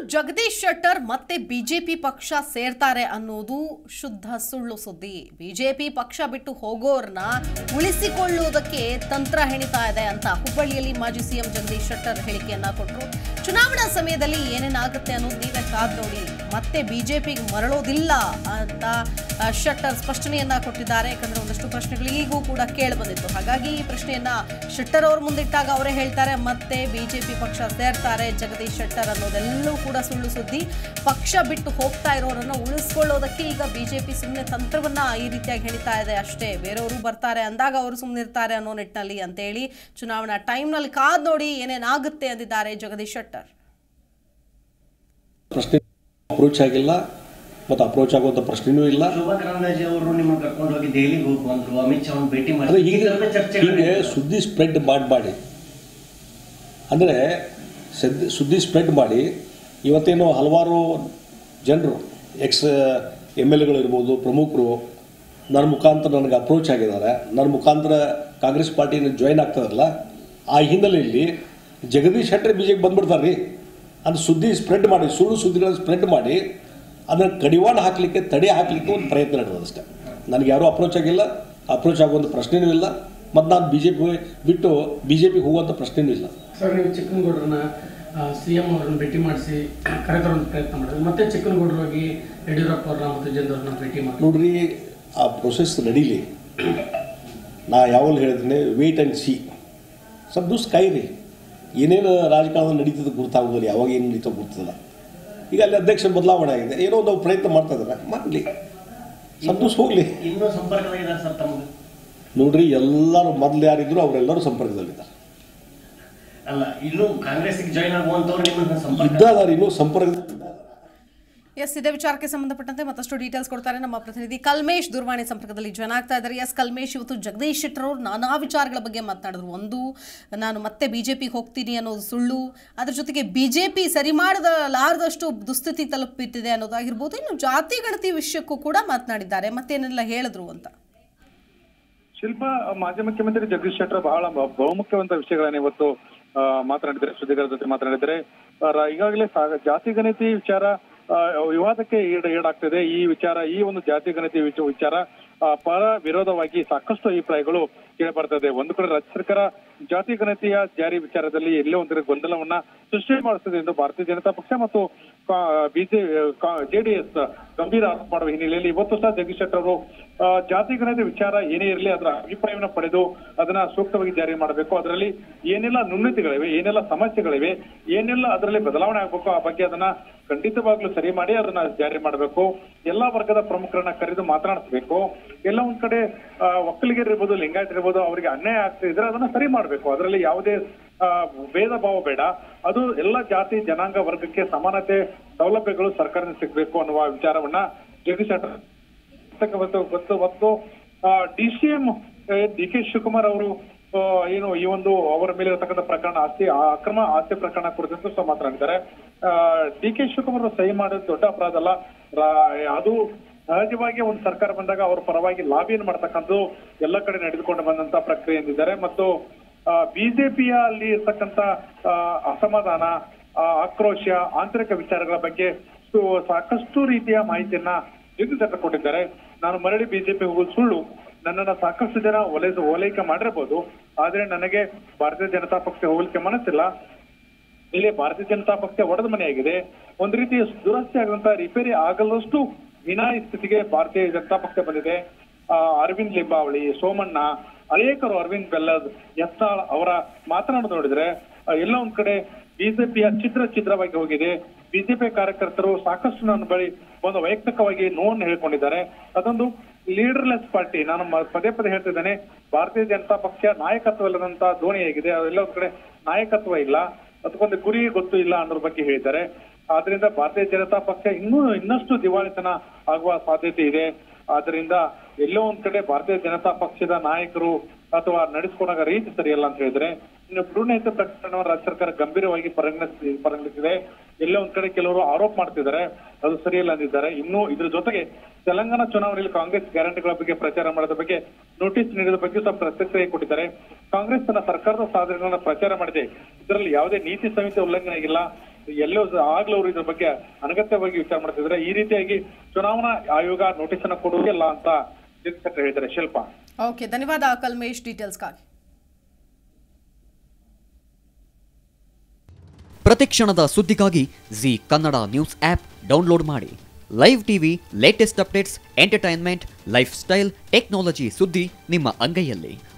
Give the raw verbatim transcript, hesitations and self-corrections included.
ಜಗದೀಶ್ ಶೆಟ್ಟರ್ ಮತ್ತೆ ಬಿಜೆಪಿ ಪಕ್ಷ ಸೇರ್ತಾರೆ ಅನ್ನೋದು ಶುದ್ಧ ಸುಳ್ಳು ಸುದ್ದಿ. ಬಿಜೆಪಿ ಪಕ್ಷ ಬಿಟ್ಟು ಹೋಗೋರ್ನ ಉಳಿಸಿಕೊಳ್ಳುವುದಕ್ಕೆ ತಂತ್ರ ಹೆಣಿತಾ ಇದೆ ಅಂತ ಹುಬ್ಬಳ್ಳಿಯಲ್ಲಿ ಮಾಜಿ ಸಿಎಂ ಜಗದೀಶ್ ಶೆಟ್ಟರ್ ಹೇಳಿಕೆಯನ್ನ ಕೊಟ್ಟರು. ಚುನಾವಣಾ ಸಮಯದಲ್ಲಿ ಏನೇನಾಗುತ್ತೆ ಅನ್ನೋದು ನೀವೇ ಕಾದ್ ನೋಡಿ. ಮತ್ತೆ ಬಿಜೆಪಿಗೆ ಮರಳೋದಿಲ್ಲ ಅಂತ ಶೆಟ್ಟರ್ ಸ್ಪಷ್ಟನೆಯನ್ನ ಕೊಟ್ಟಿದ್ದಾರೆ. ಯಾಕಂದ್ರೆ ಒಂದಷ್ಟು ಪ್ರಶ್ನೆಗಳು ಈಗೂ ಕೂಡ ಕೇಳಿ ಬಂದಿತ್ತು. ಹಾಗಾಗಿ ಈ ಪ್ರಶ್ನೆಯನ್ನ ಶೆಟ್ಟರ್ ಅವ್ರ ಮುಂದಿಟ್ಟಾಗ ಅವರೇ ಹೇಳ್ತಾರೆ ಮತ್ತೆ ಬಿಜೆಪಿ ಪಕ್ಷ ಸೇರ್ತಾರೆ ಜಗದೀಶ್ ಶೆಟ್ಟರ್ ಅನ್ನೋದೆಲ್ಲೂ ಕೂಡ ಸುಳ್ಳು ಸುದ್ದಿ. ಪಕ್ಷ ಬಿಟ್ಟು ಹೋಗ್ತಾ ಇರೋರನ್ನ ಉಳಿಸ್ಕೊಳ್ಳೋದಕ್ಕೆ ಈಗ ಬಿಜೆಪಿ ಸುಮ್ಮನೆ ತಂತ್ರವನ್ನ ಈ ರೀತಿಯಾಗಿ ಹೇಳಿತಾ ಇದೆ ಅಷ್ಟೇ. ಬೇರೆಯವರು ಬರ್ತಾರೆ ಅಂದಾಗ ಅವರು ಸುಮ್ಮನೆ ಇರ್ತಾರೆ ಅನ್ನೋ ನಿಟ್ಟಿನಲ್ಲಿ ಅಂತ ಹೇಳಿ ಚುನಾವಣಾ ಟೈಮ್ ನಲ್ಲಿ ಕಾದ್ ನೋಡಿ ಏನೇನಾಗುತ್ತೆ ಅಂದಿದ್ದಾರೆ ಜಗದೀಶ್ ಶೆಟ್ಟರ್. ಪ್ರಶ್ನೆ ಅಪ್ರೋಚ್ ಆಗಿಲ್ಲ ಮತ್ತು ಅಪ್ರೋಚ್ ಆಗುವಂತ ಪ್ರಶ್ನೆನೂ ಇಲ್ಲ. ಶೋಭಾ ಕರಂದ್ಲಾಜೆ ಅವರು ನಿಮ್ಮನ್ನು ಕರ್ಕೊಂಡು ಹೋಗಿ ದೆಹಲಿಗೆ ಹೋಗಿ ಬಂದ್ರು, ಅಮಿತ್ ಶಾ ಅವ್ರನ್ನ ಭೇಟಿ ಮಾಡಿ ಹೀಗೆ ಸುದ್ದಿ ಸ್ಪ್ರೆಡ್ ಮಾಡಬೇಡಿ ಅಂದರೆ ಸುದ್ದಿ ಸ್ಪ್ರೆಡ್ ಮಾಡಿ ಇವತ್ತೇನು ಹಲವಾರು ಜನರು ಎಕ್ಸ್ ಎಮ್ ಎಲ್ ಎಗಳು ಇರ್ಬೋದು, ಪ್ರಮುಖರು ನನ್ನ ಮುಖಾಂತರ ನನಗೆ ಅಪ್ರೋಚ್ ಆಗಿದ್ದಾರೆ. ನನ್ನ ಮುಖಾಂತರ ಕಾಂಗ್ರೆಸ್ ಪಾರ್ಟಿನ ಜಾಯಿನ್ ಆಗ್ತದಲ್ಲ, ಆ ಹಿನ್ನೆಲೆಯಲ್ಲಿ ಜಗದೀಶ್ ಶೆಟ್ಟರ್ ಬಿ ಜೆಗೆ ಬಂದ್ಬಿಡ್ತಾರೆ ರೀ ಅದು ಸುದ್ದಿ ಸ್ಪ್ರೆಡ್ ಮಾಡಿ, ಸುಳ್ಳು ಸುದ್ದಿಗಳನ್ನು ಸ್ಪ್ರೆಡ್ ಮಾಡಿ ಅದನ್ನು ಕಡಿವಾಣ ಹಾಕಲಿಕ್ಕೆ, ತಡೆ ಹಾಕಲಿಕ್ಕೆ ಒಂದು ಪ್ರಯತ್ನ ನಡೆದಷ್ಟೇ. ನನಗೆ ಯಾರೂ ಅಪ್ರೋಚ್ ಆಗಿಲ್ಲ, ಅಪ್ರೋಚ್ ಆಗುವಂಥ ಪ್ರಶ್ನೆಯೂ ಇಲ್ಲ, ಮತ್ತು ನಾನು ಬಿ ಜೆ ಪಿ ಬಿಟ್ಟು ಬಿ ಜೆ ಪಿಗೆ ಹೋಗುವಂಥ ಪ್ರಶ್ನೆಯೂ ಇಲ್ಲ. ಸರ್, ನೀವು ಚಿಕ್ಕನಗೌಡರನ್ನ ಸಿ ಎಂ ಅವರನ್ನ ಭೇಟಿ ಮಾಡಿಸಿ ಕರೆತರುವಂಥ ಪ್ರಯತ್ನ ಮಾಡಿದ್ರೆ ಮತ್ತೆ ಚಿಕ್ಕನಗೌಡರು ಹೋಗಿ ಯಡಿಯೂರಪ್ಪ ಅವ್ರನ್ನ ಮತ್ತು ಜೆಂದವ್ರನ್ನ ಭೇಟಿ ಮಾಡಿ ನೋಡ್ರಿ, ಆ ಪ್ರೊಸೆಸ್ ನಡೀಲಿ. ನಾ ಯಾವಾಗಲೂ ಹೇಳಿದ್ರೆ ವೇಟ್ ಆ್ಯಂಡ್ ಸಿ, ಸ್ವಲ್ಪ ದಿವಸ ಕಾಯಿರಿ. ಏನೇನು ರಾಜಕಾರಣದಲ್ಲಿ ನಡೀತದೆ ಗೊತ್ತಾಗೋದಿಲ್ಲ, ಯಾವಾಗ ಏನು ನಡೀತೋ ಗೊತ್ತಿಲ್ಲ. ಈಗ ಅಲ್ಲಿ ಅಧ್ಯಕ್ಷ ಬದಲಾವಣೆ ಆಗಿದೆ, ಏನೋ ಒಂದು ಪ್ರಯತ್ನ ಮಾಡ್ತಾ ಇದ್ದಾರೆ, ಮಾಡಲಿ, ಸ್ವಲ್ಪ ದಿವಸ ಹೋಗಲಿ. ಇನ್ನೂ ಸಂಪರ್ಕದಾಗಿದ್ದಾರೆ ಸರ್ ತಮಗೆ? ನೋಡ್ರಿ, ಎಲ್ಲರೂ ಮೊದಲು ಯಾರಿದ್ರು ಅವರೆಲ್ಲರೂ ಸಂಪರ್ಕದಲ್ಲಿದ್ದಾರೆ. ಅಲ್ಲ, ಇನ್ನೂ ಕಾಂಗ್ರೆಸ್ಗೆ ಜಾಯಿನ್ ಆಗುವಂತವ್ರು ನಿಮ್ಮನ್ನ ಸಂಪರ್ಕ ಇದ್ದಾರೆ, ಇನ್ನೂ ಸಂಪರ್ಕ. ಎಸ್, ಇದೇ ವಿಚಾರಕ್ಕೆ ಸಂಬಂಧಪಟ್ಟಂತೆ ಮತ್ತಷ್ಟು ಡೀಟೇಲ್ಸ್ ಕೊಡ್ತಾರೆ ನಮ್ಮ ಪ್ರತಿನಿಧಿ ಕಲ್ಮೇಶ್ ದೂರವಾಣಿ ಸಂಪರ್ಕದಲ್ಲಿ ಜಾಯ್ನ್ ಆಗ್ತಾ ಇದ್ದಾರೆ. ಎಸ್ ಕಲ್ಮೇಶ್, ಇವತ್ತು ಜಗದೀಶ್ ಶೆಟ್ಟರ್ ಅವರು ನಾನಾ ವಿಚಾರಗಳ ಬಗ್ಗೆ ಮಾತನಾಡಿದ್ರು. ಒಂದು, ನಾನು ಮತ್ತೆ ಬಿಜೆಪಿಗೆ ಹೋಗ್ತೀನಿ ಅನ್ನೋದು ಸುಳ್ಳು, ಅದ್ರ ಜೊತೆಗೆ ಬಿಜೆಪಿ ಸರಿ ಮಾಡಲಾರದಷ್ಟು ದುಸ್ಥಿತಿ ತಲುಪಿಟ್ಟಿದೆ ಅನ್ನೋದಾಗಿರ್ಬೋದು. ಇನ್ನು ಜಾತಿ ಗಣತಿ ವಿಷಯಕ್ಕೂ ಕೂಡ ಮಾತನಾಡಿದ್ದಾರೆ. ಮತ್ತೇನೆಲ್ಲ ಹೇಳಿದ್ರು ಅಂತ. ಶಿಲ್ಪ, ಮಾಜಿ ಮುಖ್ಯಮಂತ್ರಿ ಜಗದೀಶ್ ಶೆಟ್ಟರ್ ಬಹಳ ಬಹುಮುಖ್ಯವಂತ ವಿಷಯಗಳನ್ನ ಇವತ್ತು ಮಾತನಾಡಿದ್ದಾರೆ, ಸುದ್ದಿಗಾರರ ಜೊತೆ ಮಾತನಾಡಿದ್ದಾರೆ. ಈಗಾಗಲೇ ಜಾತಿ ಗಣತಿ ವಿಚಾರ ವಿವಾದಕ್ಕೆ ಈಡ ಈಡಾಗ್ತಿದೆ. ಈ ವಿಚಾರ, ಈ ಒಂದು ಜಾತಿ ಗಣತಿ ವಿಚಾರ ಪರ ವಿರೋಧವಾಗಿ ಸಾಕಷ್ಟು ಅಭಿಪ್ರಾಯಗಳು ಕೇಳಬರ್ತದೆ. ಒಂದು ಕಡೆ ರಾಜ್ಯ ಸರ್ಕಾರ ಜಾತಿ ಗಣತಿಯ ಜಾರಿ ವಿಚಾರದಲ್ಲಿ ಎಲ್ಲೇ ಒಂದು ಗೊಂದಲವನ್ನ ಸೃಷ್ಟಿ ಮಾಡುತ್ತದೆ ಎಂದು ಭಾರತೀಯ ಜನತಾ ಪಕ್ಷ ಮತ್ತು ಬಿಜೆ ಜೆಡಿಎಸ್ ಗಂಭೀರ ಆರೋಪ ಮಾಡುವ ಹಿನ್ನೆಲೆಯಲ್ಲಿ ಇವತ್ತು ಸಹ ಜಗದೀಶ್ ಶೆಟ್ಟರ್ ಅವರು ಜಾತಿ ಗಣತಿ ವಿಚಾರ ಏನೇ ಇರಲಿ ಅದರ ಅಭಿಪ್ರಾಯವನ್ನು ಪಡೆದು ಅದನ್ನ ಸೂಕ್ತವಾಗಿ ಜಾರಿ ಮಾಡಬೇಕು, ಅದರಲ್ಲಿ ಏನೆಲ್ಲ ನ್ಯೂನತೆಗಳಿವೆ, ಏನೆಲ್ಲ ಸಮಸ್ಯೆಗಳಿವೆ, ಏನೆಲ್ಲ ಅದರಲ್ಲಿ ಬದಲಾವಣೆ ಆಗಬೇಕು, ಆ ಬಗ್ಗೆ ಅದನ್ನ ಖಂಡಿತವಾಗ್ಲೂ ಸರಿ ಮಾಡಿ ಅದನ್ನ ಜಾರಿ ಮಾಡಬೇಕು. ಎಲ್ಲಾ ವರ್ಗದ ಪ್ರಮುಖರನ್ನ ಕರೆದು ಮಾತನಾಡಿಸಬೇಕು. ಎಲ್ಲ ಒಂದ್ ಕಡೆ ಒಕ್ಕಲಿಗರು ಇರ್ಬೋದು, ಲಿಂಗಾಯತ್ ಇರ್ಬೋದು, ಅವರಿಗೆ ಅನ್ಯಾಯ ಆಗ್ತಾ ಇದ್ರೆ ಅದನ್ನ ಸರಿ ಮಾಡಬೇಕು. ಅದರಲ್ಲಿ ಯಾವುದೇ ಭೇದ ಭಾವ ಬೇಡ. ಅದು ಎಲ್ಲ ಜಾತಿ ಜನಾಂಗ ವರ್ಗಕ್ಕೆ ಸಮಾನತೆ ಸೌಲಭ್ಯಗಳು ಸರ್ಕಾರದಿಂದ ಸಿಗಬೇಕು ಅನ್ನುವ ವಿಚಾರವನ್ನ ಜಗದೀಶ್ ಶೆಟ್ಟರ್ ಗೊತ್ತು. ಮತ್ತು D C M D K Shivakumar ಅವರು ಏನು ಈ ಒಂದು ಅವರ ಮೇಲೆ ಇರತಕ್ಕಂಥ ಪ್ರಕರಣ, ಆಸ್ತಿ ಅಕ್ರಮ ಆಸ್ತಿ ಪ್ರಕರಣ ಕುರಿತಂತೆ ಸಹ ಮಾತನಾಡಿದ್ದಾರೆ. ಡಿ ಕೆ ಶಿವಕುಮಾರ್ ಸಹಿ ಮಾಡೋದು ದೊಡ್ಡ ಅಪರಾಧ ಅಲ್ಲ, ಅದು ಸಹಜವಾಗಿ ಒಂದು ಸರ್ಕಾರ ಬಂದಾಗ ಅವರ ಪರವಾಗಿ ಲಾಬಿಯನ್ನು ಮಾಡ್ತಕ್ಕಂಥದ್ದು ಎಲ್ಲ ಕಡೆ ನಡೆದುಕೊಂಡು ಬಂದಂತ ಪ್ರಕ್ರಿಯೆ ಎಂದಿದ್ದಾರೆ. ಮತ್ತು ಬಿಜೆಪಿಯ ಅಲ್ಲಿ ಇರ್ತಕ್ಕಂಥ ಅಸಮಾಧಾನ, ಆಕ್ರೋಶ, ಆಂತರಿಕ ವಿಚಾರಗಳ ಬಗ್ಗೆ ಸಾಕಷ್ಟು ರೀತಿಯ ಮಾಹಿತಿಯನ್ನ ಜಗದೀಶ್ ಶೆಟ್ಟರ್ ಕೊಟ್ಟಿದ್ದಾರೆ. ನಾನು ಮರಳಿ ಬಿಜೆಪಿ ಹೋಗೋದು ಸುಳ್ಳು, ನನ್ನನ್ನ ಸಾಕಷ್ಟು ಜನ ಓಲೈಸ ಓಲೈಕೆ ಮಾಡಿರ್ಬೋದು, ಆದ್ರೆ ನನಗೆ ಭಾರತೀಯ ಜನತಾ ಪಕ್ಷ ಹೋಗ್ಲಿಕ್ಕೆ ಮನಸ್ಸಿಲ್ಲ. ಇಲ್ಲಿ ಭಾರತೀಯ ಜನತಾ ಪಕ್ಷ ಒಡೆದ ಮನೆಯಾಗಿದೆ. ಒಂದು ರೀತಿ ದುರಸ್ತಿ ಆಗುವಂತ ರಿಪೇರಿ ಆಗಲಷ್ಟು ವಿನಾಯಿ ಸ್ಥಿತಿಗೆ ಭಾರತೀಯ ಜನತಾ ಪಕ್ಷ ಬಂದಿದೆ. ಅರವಿಂದ್ ಲಿಂಬಾವಳಿ, ಸೋಮಣ್ಣ, ಅನೇಕರು, ಅರವಿಂದ್ ಬೆಲ್ಲದ್, ಯತ್ನಾಳ್ ಅವರ ಮಾತನಾಡೋದು ನೋಡಿದ್ರೆ ಎಲ್ಲ ಒಂದ್ ಕಡೆ ಬಿಜೆಪಿಯ ಚಿತ್ರ ಚಿತ್ರವಾಗಿ ಹೋಗಿದೆ. ಬಿಜೆಪಿ ಕಾರ್ಯಕರ್ತರು ಸಾಕಷ್ಟು ನನ್ನ ಬಳಿ ಒಂದು ವೈಯಕ್ತಿಕವಾಗಿ ನೋವನ್ನು ಹೇಳ್ಕೊಂಡಿದ್ದಾರೆ. ಅದೊಂದು ಲೀಡರ್ಲೆಸ್ ಪಾರ್ಟಿ. ನಾನು ಪದೇ ಪದೇ ಹೇಳ್ತಿದ್ದೇನೆ, ಭಾರತೀಯ ಜನತಾ ಪಕ್ಷ ನಾಯಕತ್ವ ಇಲ್ಲದಂತ ಧೋನಿಯಾಗಿದೆ. ಅದೆಲ್ಲ ಒಂದ್ ಕಡೆ ನಾಯಕತ್ವ ಇಲ್ಲ, ಅದಕ್ಕೊಂದು ಗುರಿ ಗೊತ್ತು ಇಲ್ಲ ಅನ್ನೋದ್ರ ಬಗ್ಗೆ ಹೇಳಿದ್ದಾರೆ. ಆದ್ರಿಂದ ಭಾರತೀಯ ಜನತಾ ಪಕ್ಷ ಇನ್ನೂ ಇನ್ನಷ್ಟು ದಿವಾಳಿತನ ಆಗುವ ಸಾಧ್ಯತೆ ಇದೆ. ಆದ್ರಿಂದ ಎಲ್ಲೋ ಒಂದ್ ಕಡೆ ಭಾರತೀಯ ಜನತಾ ಪಕ್ಷದ ನಾಯಕರು ಅಥವಾ ನಡೆಸಿಕೊಂಡಾಗ ರೀತಿ ಸರಿಯಲ್ಲ ಅಂತ ಹೇಳಿದ್ರೆ, ಇನ್ನು ಭ್ರೂಣಹತ್ಯೆ ಪ್ರಕರಣವನ್ನು ರಾಜ್ಯ ಸರ್ಕಾರ ಗಂಭೀರವಾಗಿ ಪರಿಗಣಿಸಿ ಪರಿಗಣಿಸಿದೆ. ಎಲ್ಲೋ ಒಂದ್ ಕಡೆ ಕೆಲವರು ಆರೋಪ ಮಾಡ್ತಿದ್ದಾರೆ, ಅದು ಸರಿಯಲ್ಲ ಅಂದಿದ್ದಾರೆ. ಇನ್ನು ಇದ್ರ ಜೊತೆಗೆ ತೆಲಂಗಾಣ ಚುನಾವಣೆಯಲ್ಲಿ ಕಾಂಗ್ರೆಸ್ ಗ್ಯಾರಂಟಿಗಳ ಬಗ್ಗೆ ಪ್ರಚಾರ ಮಾಡೋದ್ರ ಬಗ್ಗೆ ನೋಟಿಸ್ ನೀಡಿದ ಬಗ್ಗೆ ಸಹ ಪ್ರತಿಕ್ರಿಯೆ ಕೊಟ್ಟಿದ್ದಾರೆ. ಕಾಂಗ್ರೆಸ್ ತನ್ನ ಸರ್ಕಾರದ ಸಾಧನೆಗಳನ್ನ ಪ್ರಚಾರ ಮಾಡಿದೆ, ಇದರಲ್ಲಿ ಯಾವುದೇ ನೀತಿ ಸಂಹಿತೆ ಉಲ್ಲಂಘನೆ ಆಗಿಲ್ಲ, ಎಲ್ಲೋ ಆಗ್ಲೂ ಅವರು ಇದ್ರ ಬಗ್ಗೆ ಅನಗತ್ಯವಾಗಿ ವಿಚಾರ ಮಾಡ್ತಿದ್ರೆ. ಈ ರೀತಿಯಾಗಿ ಚುನಾವಣಾ ಆಯೋಗ ನೋಟಿಸ್ ಅನ್ನ ಕೊಡುವುದಿಲ್ಲ ಅಂತ ಜಗದೀಶ್ ಶೆಟ್ಟರ್ ಹೇಳಿದ್ದಾರೆ. ಶಿಲ್ಪ. ಓಕೆ, ಧನ್ಯವಾದ ಕಲ್ಮೇಶ್ ಡೀಟೇಲ್ಸ್ಗಾಗಿ. ಪ್ರತಿಕ್ಷಣದ ಸುದ್ದಿಗಾಗಿ Zee Kannada news app download ಮಾಡಿ. Live TV, latest updates, entertainment, lifestyle, technology ಸುದ್ದಿ ನಿಮ್ಮ ಅಂಗೈಯಲ್ಲಿ.